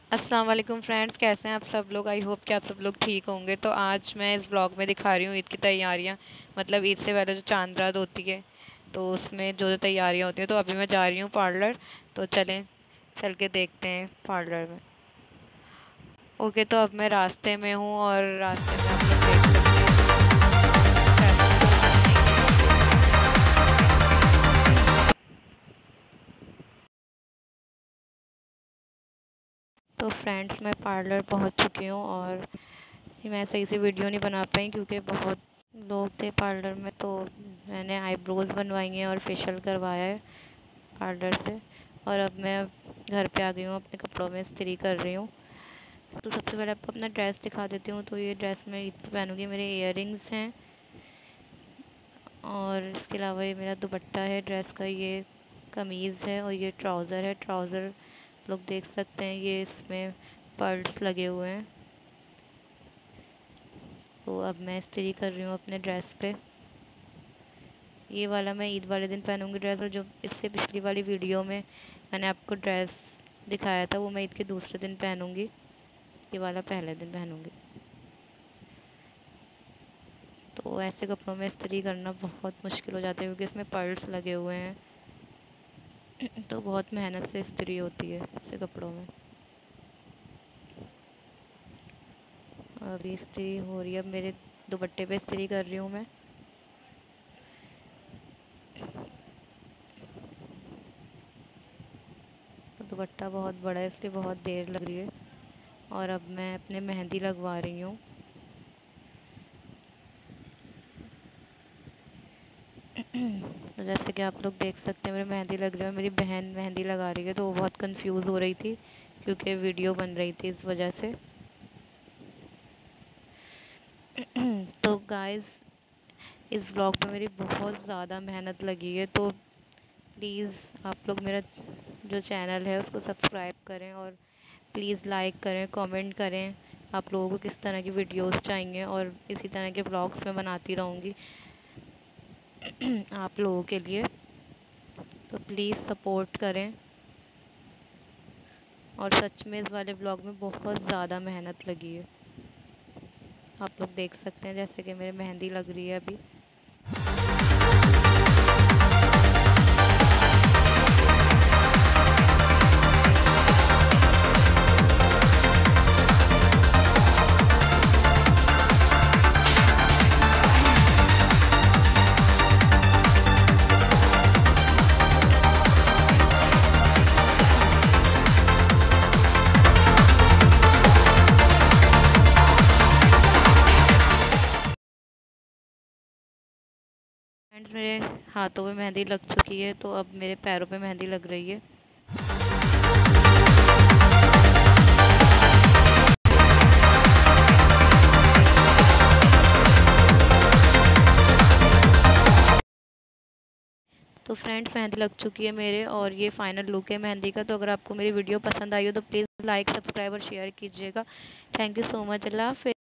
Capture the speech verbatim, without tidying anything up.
अस्सलाम वालेकुम फ्रेंड्स, कैसे हैं आप सब लोग। आई होप कि आप सब लोग ठीक होंगे। तो आज मैं इस ब्लॉग में दिखा रही हूँ ईद की तैयारियाँ। मतलब ईद से पहले जो चांद रात होती है तो उसमें जो जो तैयारियाँ होती हैं। तो अभी मैं जा रही हूँ पार्लर, तो चलें चल के देखते हैं पार्लर में। ओके, तो अब मैं रास्ते में हूँ और रास्ते में आप लोग देख सकते हैं। तो फ्रेंड्स, मैं पार्लर पहुँच चुकी हूँ और मैं सही से वीडियो नहीं बना पाई क्योंकि बहुत लोग थे पार्लर में। तो मैंने आईब्रोज़ बनवाई हैं और फेशियल करवाया है पार्लर से। और अब मैं घर पे आ गई हूँ, अपने कपड़ों में इस्त्री कर रही हूँ। तो सबसे पहले आपको अपना ड्रेस दिखा देती हूँ। तो ये ड्रेस मैं ईद पे पहनूँगी। मेरे इयररिंग्स हैं और इसके अलावा ये मेरा दुपट्टा है ड्रेस का। ये कमीज़ है और ये ट्राउज़र है। ट्राउज़र लोग देख सकते हैं, ये इसमें पर्ल्स लगे हुए हैं। तो अब मैं इस्त्री कर रही हूँ अपने ड्रेस पे। ये वाला मैं ईद वाले दिन पहनूंगी ड्रेस, और जो इससे पिछली वाली वीडियो में मैंने आपको ड्रेस दिखाया था वो मैं ईद के दूसरे दिन पहनूंगी। ये वाला पहले दिन पहनूंगी। तो ऐसे कपड़ों में इस्त्री करना बहुत मुश्किल हो जाता है क्योंकि इसमें पर्ल्स लगे हुए हैं। तो बहुत मेहनत से इस्त्री होती है ऐसे कपड़ों में। अभी इस्त्री हो रही है। अब मेरे दुपट्टे पे इस्त्री कर रही हूँ मैं। तो दुपट्टा बहुत बड़ा है इसलिए बहुत देर लग रही है। और अब मैं अपने मेहंदी लगवा रही हूँ। तो जैसे कि आप लोग देख सकते हैं मेरी मेहंदी लग रही है। मेरी बहन मेहंदी लगा रही है तो वो बहुत कंफ्यूज हो रही थी क्योंकि वीडियो बन रही थी इस वजह से। तो गाइस, इस व्लॉग पे मेरी बहुत ज़्यादा मेहनत लगी है। तो प्लीज़ आप लोग मेरा जो चैनल है उसको सब्सक्राइब करें और प्लीज़ लाइक करें, कमेंट करें आप लोगों को किस तरह की वीडियोस चाहिए। और इसी तरह के व्लॉग्स मैं बनाती रहूँगी आप लोगों के लिए। तो प्लीज़ सपोर्ट करें। और सच में इस वाले ब्लॉग में बहुत ज़्यादा मेहनत लगी है। आप लोग देख सकते हैं जैसे कि मेरी मेहंदी लग रही है अभी। फ्रेंड्स, मेरे हाथों में मेहंदी लग चुकी है तो अब मेरे पैरों पे मेहंदी लग रही है। तो फ्रेंड्स, मेहंदी लग चुकी है मेरे और ये फाइनल लुक है मेहंदी का। तो अगर आपको मेरी वीडियो पसंद आई हो तो प्लीज़ लाइक, सब्सक्राइब और शेयर कीजिएगा। Thank you so much. अल्लाह हाफ़िज़।